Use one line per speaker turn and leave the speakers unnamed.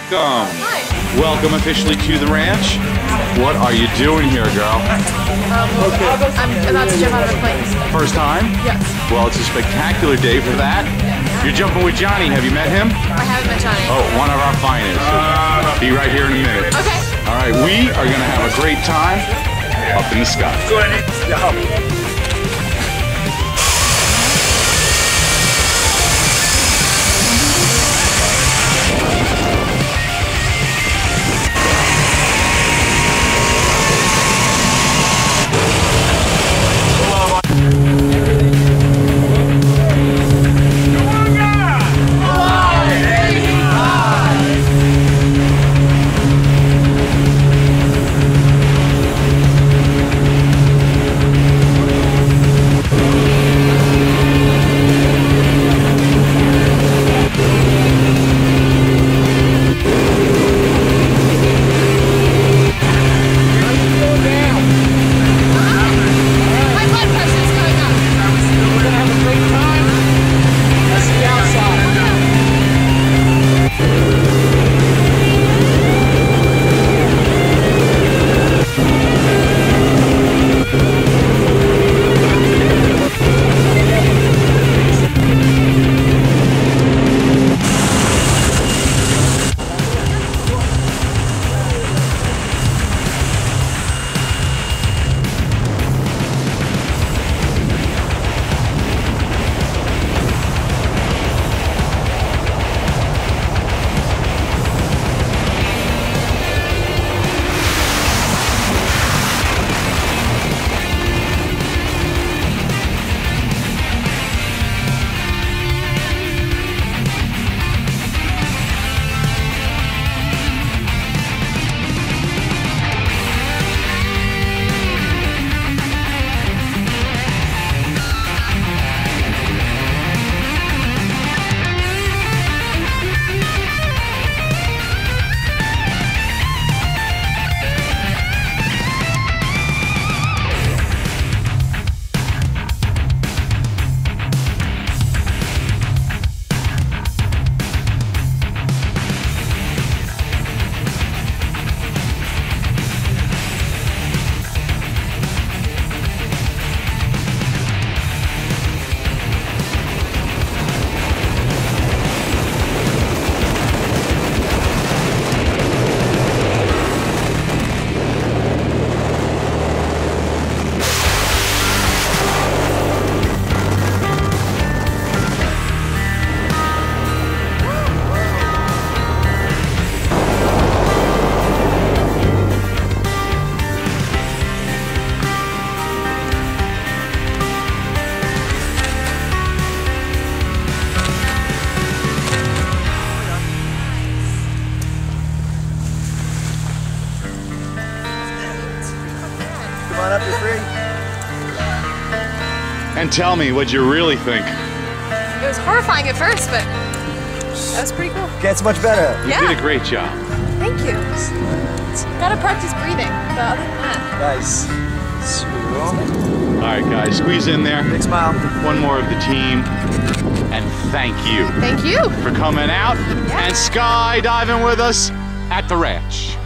welcome.
Hi.
Welcome officially to the ranch. What are you doing here, girl?
I'm about to jump out of a plane.
First time?
Yes.
Well, it's a spectacular day for that. You're jumping with Johnny. Have you met him?
I haven't met Johnny.
Oh, one of our finest. Be right here in a minute.
Okay.
All right, we are going to have a great time up in the sky.
Come on up, you're free.
And tell me what you really think.
It was horrifying at first, but that was pretty cool.
Gets much better.
You
Yeah.
did a great job.
Thank you. Gotta practice breathing, but other than that.
Nice. So,
All right, guys, squeeze in there.
big smile.
One more of the team. And thank you
Thank you.
for coming out
Yeah.
and skydiving with us at the ranch.